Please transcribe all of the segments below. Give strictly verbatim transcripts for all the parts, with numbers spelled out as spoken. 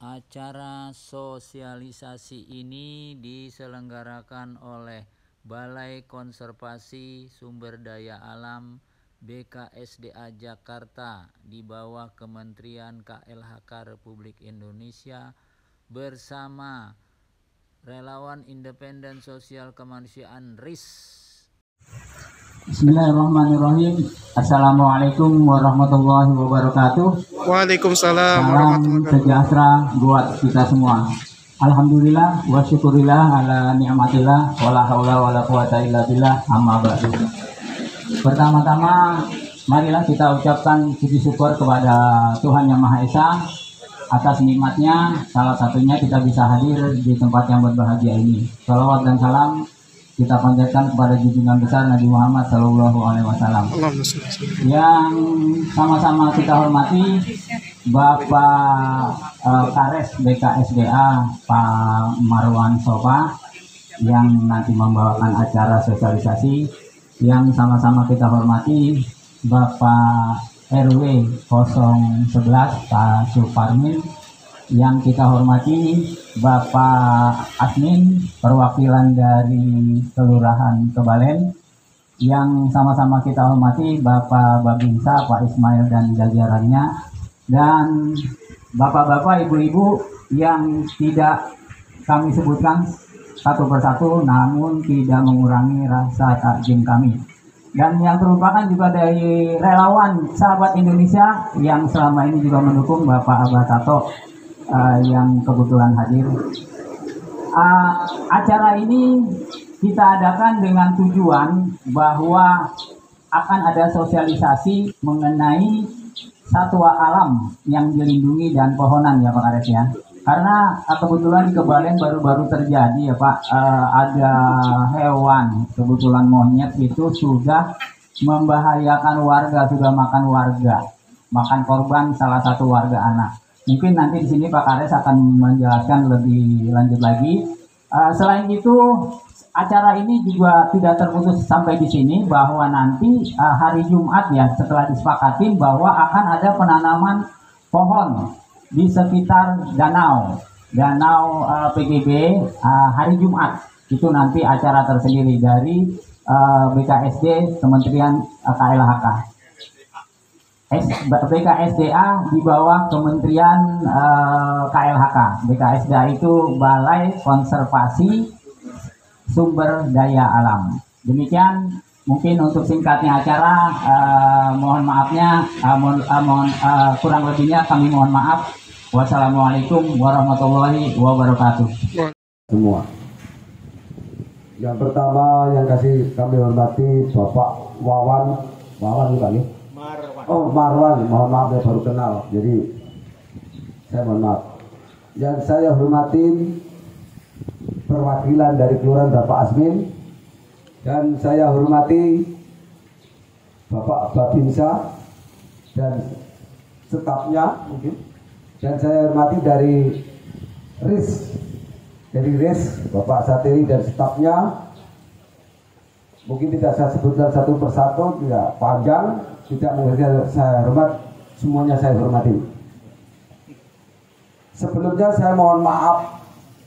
Acara sosialisasi ini diselenggarakan oleh Balai Konservasi Sumber Daya Alam B K S D A Jakarta di bawah Kementerian K L H K Republik Indonesia bersama Relawan Independen Sosial Kemanusiaan R I S. Bismillahirrahmanirrahim. Assalamualaikum warahmatullahi wabarakatuh. Waalaikumsalam warahmatullahi wabarakatuh. Salam sejahtera buat kita semua. Alhamdulillah wa syukurillah ala ni'matillah wala haula wala quwata illa billah amma ba'du. Pertama-tama marilah kita ucapkan puji syukur kepada Tuhan Yang Maha Esa atas nikmatnya, salah satunya kita bisa hadir di tempat yang berbahagia ini. Salawat dan salam kita panjatkan kepada junjungan besar Nabi Muhammad Shallallahu Alaihi Wasallam. Yang sama-sama kita hormati Bapak uh, Kares B K S D A Pak Marwan Sofa yang nanti membawakan acara sosialisasi. Yang sama-sama kita hormati Bapak R W nol sebelas Pak Suparmin. Yang kita hormati Bapak Admin perwakilan dari Kelurahan Kebalen. Yang sama-sama kita hormati Bapak Babinsa, Pak Ismail dan jajarannya, dan bapak-bapak, ibu-ibu yang tidak kami sebutkan satu persatu namun tidak mengurangi rasa takjub kami. Dan yang terlupakan juga dari relawan sahabat Indonesia yang selama ini juga mendukung Bapak Abah Tato Uh, yang kebetulan hadir. Uh, acara ini kita adakan dengan tujuan bahwa akan ada sosialisasi mengenai satwa alam yang dilindungi dan pohonan ya Pak Kares ya. Karena uh, kebetulan di Kebalen baru-baru terjadi ya Pak, uh, ada hewan, kebetulan monyet itu sudah membahayakan warga, sudah makan warga, makan korban salah satu warga anak. Mungkin nanti di sini Pak Kares akan menjelaskan lebih lanjut lagi. Uh, selain itu, acara ini juga tidak terputus sampai di sini bahwa nanti uh, hari Jumat ya setelah disepakatin bahwa akan ada penanaman pohon di sekitar danau, danau uh, P G B uh, hari Jumat. Itu nanti acara tersendiri dari uh, B K S D Kementerian uh, K L H K. B K S D A di bawah Kementerian uh, K L H K. B K S D A itu Balai Konservasi Sumber Daya Alam. Demikian mungkin untuk singkatnya acara. Uh, mohon maafnya, uh, mohon, uh, mohon uh, kurang lebihnya kami mohon maaf. Wassalamualaikum warahmatullahi wabarakatuh. Semua. Yang pertama yang kasih kami hormati Bapak Wawan, Wawan bukan nih? Oh Marwan, mohon maaf ya baru kenal, jadi saya mohon maaf. Yang saya hormatin perwakilan dari Kelurahan Bapak Asmin, dan saya hormati Bapak Babinsa dan stafnya mungkin, dan saya hormati dari R I S, dari R I S Bapak Satiri dan stafnya. Mungkin tidak saya sebutkan satu persatu, tidak panjang, tidak mengerti, saya hormat, semuanya saya hormati. Sebelumnya saya mohon maaf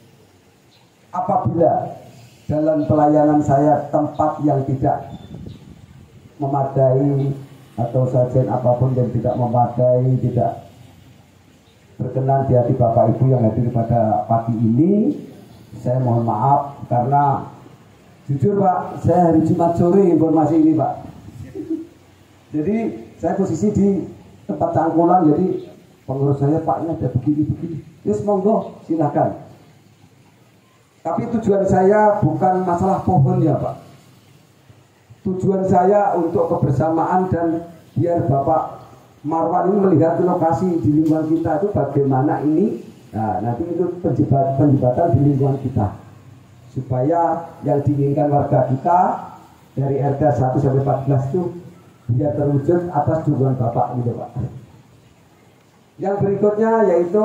apabila dalam pelayanan saya tempat yang tidak memadai atau sajian apapun yang tidak memadai, tidak berkenan di hati Bapak Ibu yang hadir pada pagi ini, saya mohon maaf karena jujur Pak, saya hari Jumat sore informasi ini Pak. Jadi saya posisi di tempat cangkulan, jadi pengurus saya Pak ini ada begini-begini. Yes monggo silahkan. Tapi tujuan saya bukan masalah pohon ya Pak. Tujuan saya untuk kebersamaan dan biar Bapak Marwan ini melihat lokasi di lingkungan kita itu bagaimana ini. Nah nanti itu penjembatan di lingkungan kita, supaya yang diinginkan warga kita dari R D satu sampai empat belas itu biar terwujud atas dukungan Bapak gitu Pak. Yang berikutnya yaitu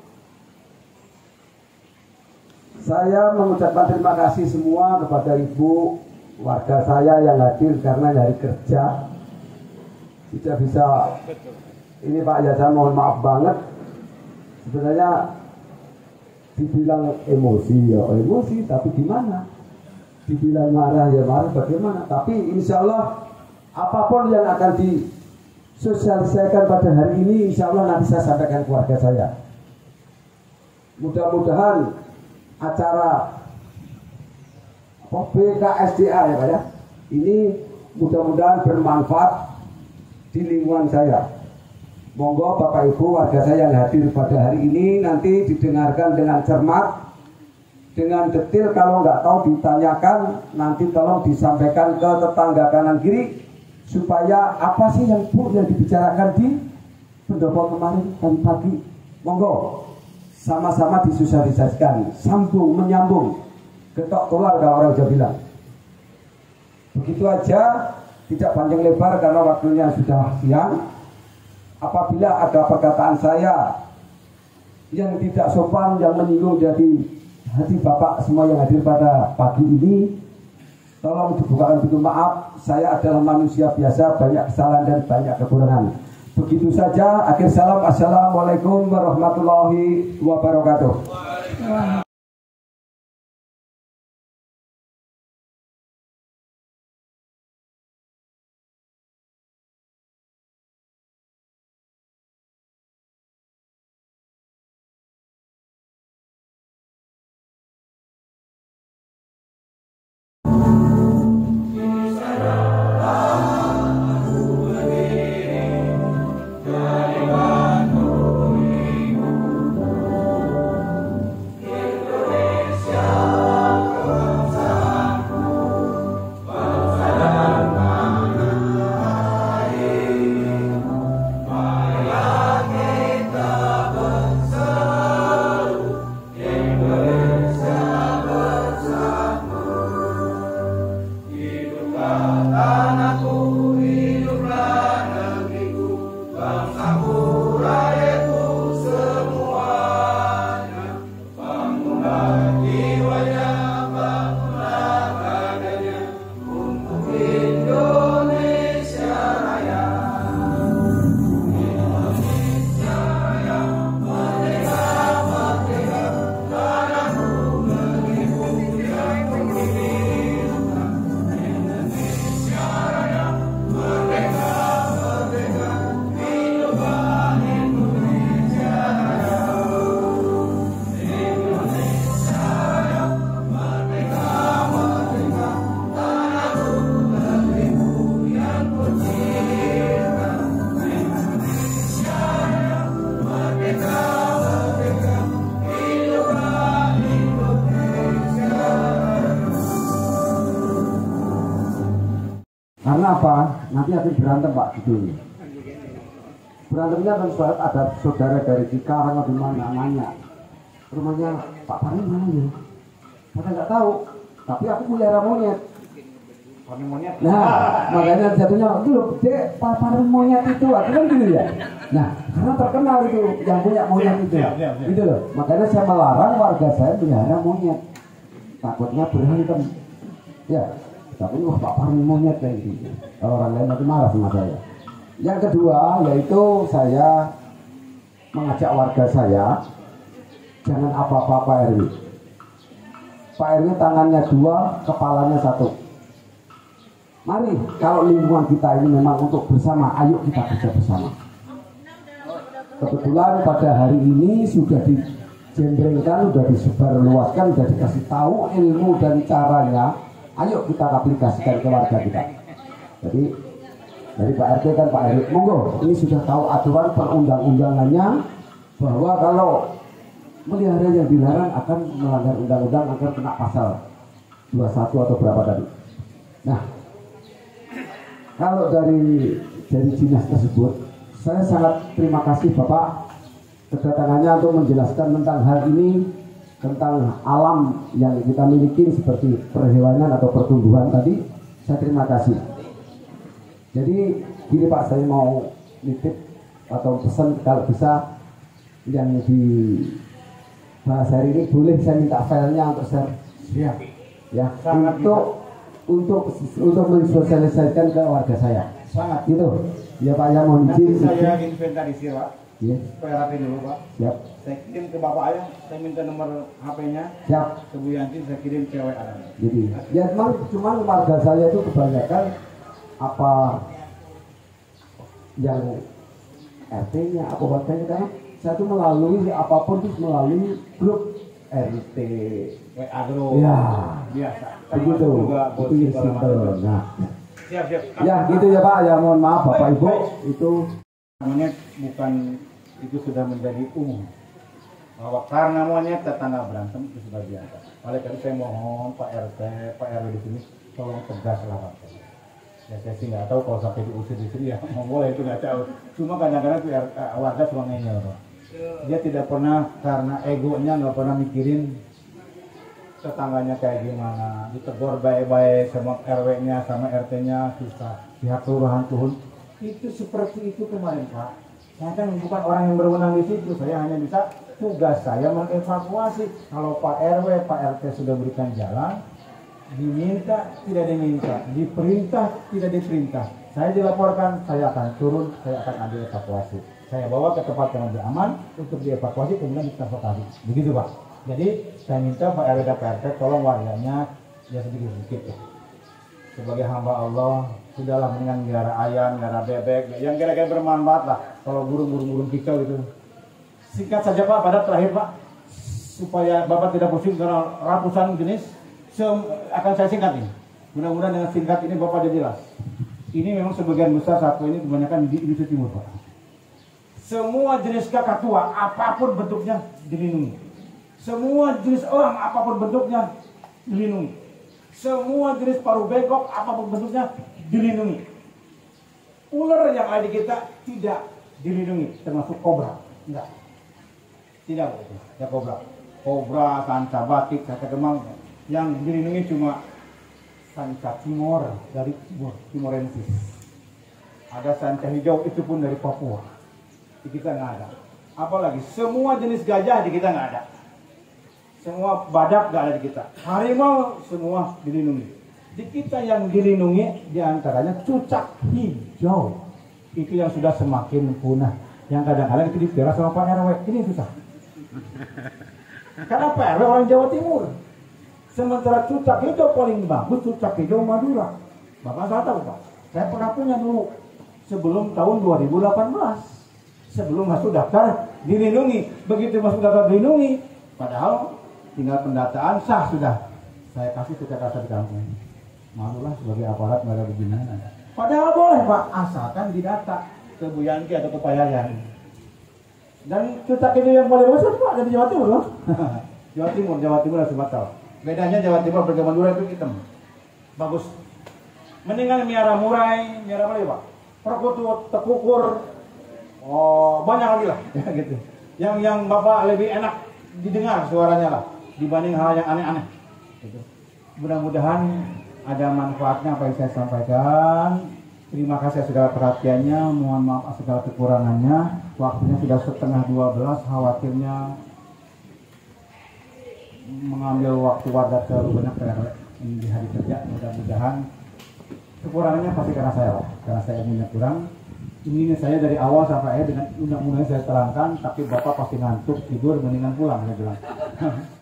saya mengucapkan terima kasih semua kepada ibu warga saya yang hadir karena dari kerja tidak bisa ini Pak ya, saya mohon maaf banget. Sebenarnya Dibilang emosi ya emosi, tapi gimana? Dibilang marah ya marah, bagaimana? Tapi insya Allah apapun yang akan disosialisasikan pada hari ini, insya Allah nanti saya sampaikan keluarga saya. Mudah-mudahan acara B K S D A ya Pak ya, ini mudah-mudahan bermanfaat di lingkungan saya. Monggo Bapak Ibu warga saya yang hadir pada hari ini nanti didengarkan dengan cermat, dengan detail. Kalau nggak tahu ditanyakan, nanti tolong disampaikan ke tetangga kanan kiri supaya apa sih yang Bu yang dibicarakan di pendopo kemarin tadi pagi. Monggo sama-sama disosialisasikan, sambung menyambung, ketok tular kalau orang Jawa bilang. Begitu aja, tidak panjang lebar karena waktunya sudah siang. Apabila ada perkataan saya yang tidak sopan, yang menyinggung dari hati Bapak semua yang hadir pada pagi ini, tolong dibukakan pintu maaf. Saya adalah manusia biasa, banyak kesalahan dan banyak kekurangan. Begitu saja, akhir salam. Assalamualaikum warahmatullahi wabarakatuh. Karena apa? Nanti akan berantem Pak gitu. Berantemnya kan ada saudara dari Cikarang atau mana nanya rumahnya Pak Parmin mana ya? Saya nggak tahu. Tapi aku pelihara monyet. Monyet. Nah, makanya jatuhnya itu loh, Dek, Pak Parmin monyet itu, aku kan gitu ya. Nah, karena terkenal itu yang punya monyet itu, itu loh. Makanya saya melarang warga saya pelihara monyet. Takutnya berantem. Ya. Tapi wah Pak Parmin monyet kayak gitu. Orang lain nanti marah sama saya. Yang kedua yaitu saya mengajak warga saya jangan apa-apa Pak R W. Pak R W tangannya dua, kepalanya satu. Mari kalau lingkungan kita ini memang untuk bersama, ayo kita kerja bersama. Kebetulan pada hari ini sudah dijembrengkan, sudah disebarluaskan, sudah dikasih tahu ilmu dan caranya. Ayo kita aplikasikan ke warga kita. Jadi dari Pak R T kan Pak Erik, monggo ini sudah tahu aturan perundang-undangannya bahwa kalau melihara yang dilarang akan melanggar undang-undang, akan kena pasal dua puluh satu atau berapa tadi. Nah, kalau dari dari dinas tersebut, saya sangat terima kasih Bapak kedatangannya untuk menjelaskan tentang hal ini, tentang alam yang kita miliki seperti perhewanan atau pertumbuhan tadi. Saya terima kasih. Jadi gini Pak, saya mau nitip atau pesan kalau bisa yang di bahasa hari ini boleh saya minta filenya untuk share ya, ya untuk untuk untuk mensosialisasikan ke warga saya. Sangat gitu ya Pak, yang mohon izin saya inventarisir Pak. Iya. Supaya rapi dulu Pak. Siap. Saya kirim ke Bapak Ayah, saya minta nomor H P-nya. Siap. Ke Bu Yanti saya kirim ke W A. Jadi, ya memang cuman warga saya itu kebanyakan apa yang R T-nya, apa warganya, karena saya tuh melalui apapun itu melalui grup R T. W A grup. Ya. Biasa. Begitu. Juga Itu simple. Nah. Siap, siap. Ya, gitu ya Pak. Ya mohon maaf Bapak Ibu, itu monyet bukan itu sudah menjadi umum bahwa karena monyet tetangga berantem itu sudah biasa. Oleh karena itu saya mohon Pak R T, Pak R W di sini tolong tegaslah Pak. Ya saya sih nggak tahu kalau sampai diusir di sini ya mau boleh itu nggak tahu. Cuma kadang-kadang tuh warga cuma ngeyel Pak. Dia tidak pernah karena egonya nggak pernah mikirin tetangganya kayak gimana. Ditegur baik-baik sama R W-nya sama R T-nya susah. Pihak kelurahan turun. Itu seperti itu kemarin Pak. Saya kan bukan orang yang berwenang di situ. Saya hanya bisa tugas saya mengevakuasi. Kalau Pak R W, Pak R T sudah berikan jalan, diminta tidak diminta, diperintah tidak diperintah. Saya dilaporkan, saya akan turun, saya akan ambil evakuasi. Saya bawa ke tempat yang lebih aman untuk dievakuasi kemudian ditransportasi. Begitu Pak. Jadi saya minta Pak R W dan Pak R T tolong warganya ya sedikit-sedikit ya. Sebagai hamba Allah, sudahlah mendingan gara ayam, gara bebek, yang kira-kira bermanfaat lah. Kalau burung-burung-burung kicau itu. Singkat saja Pak, pada terakhir Pak, supaya Bapak tidak pusing karena ratusan jenis, akan saya singkat ini. Mudah-mudahan dengan singkat ini Bapak jadi jelas. Ini memang sebagian besar satu ini kebanyakan di Indonesia Timur Pak. Semua jenis kakatua, apapun bentuknya dilindungi. Semua jenis orang, apapun bentuknya dilindungi. Semua jenis paruh bengkok apapun bentuknya dilindungi. Ular yang ada di kita tidak dilindungi, termasuk kobra. Enggak. Tidak begitu. Ya kobra. Kobra, sanca batik, sanca kemang. Yang dilindungi cuma sanca timor dari timor, timorensis. Ada sanca hijau itu pun dari Papua. Di kita nggak ada. Apalagi semua jenis gajah di kita nggak ada. Semua badak nggak ada di kita. Harimau semua dilindungi. Di kita yang dilindungi diantaranya cucak hijau. Itu yang sudah semakin punah. Yang kadang-kadang itu dipelihara sama Pak R W. Ini susah. Karena Pak R W orang Jawa Timur. Sementara cucak hijau paling bagus cucak hijau Madura. Bapak saya tahu Pak. Saya pernah punya dulu sebelum tahun dua ribu delapan belas. Sebelum masuk daftar dilindungi. Begitu masuk daftar dilindungi. Padahal tinggal pendataan sah sudah. Saya kasih ke Jakarta di kampung. Malulah sebagai aparat nggak ada beginian. Padahal boleh Pak, asalkan didata ke Bu Yanti atau ke Pak Yayan. Dan cucak itu yang paling besar Pak ada di Jawa Timur loh. Jawa Timur, Jawa Timur dan Sumatera. Bedanya Jawa Timur berjaman dulu itu hitam. Bagus. Mendingan miara murai, miara apa lagi Pak? Perkutut, tekukur. Oh banyak lagi lah. Ya gitu. Yang yang Bapak lebih enak didengar suaranya lah dibanding hal yang aneh-aneh. Gitu. Mudah-mudahan ada manfaatnya apa yang saya sampaikan. Terima kasih segala perhatiannya. Mohon maaf segala kekurangannya. Waktunya sudah setengah dua belas. Khawatirnya mengambil waktu warga terlalu banyak di hari kerja. Mudah-mudahan kekurangannya pasti karena saya lah. Karena saya punya kurang. Ini saya dari awal sampai akhir dengan undang-undang saya terangkan, tapi Bapak pasti ngantuk, tidur, mendingan pulang, saya bilang.